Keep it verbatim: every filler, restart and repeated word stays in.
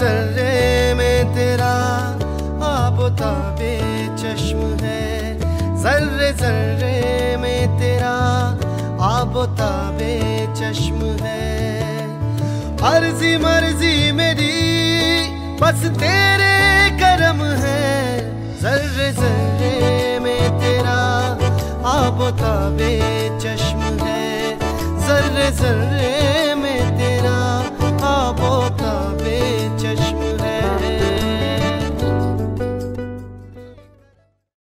जर्रे में तेरा आबोताबे चश्म है, जर्रे जर्रे में तेरा आबोताबे चश्म है। अर्जी मर्जी मेरी बस तेरे करम है, जर्रे जर्रे में तेरा आबोताबे चश्म है, जर्रे जर्रे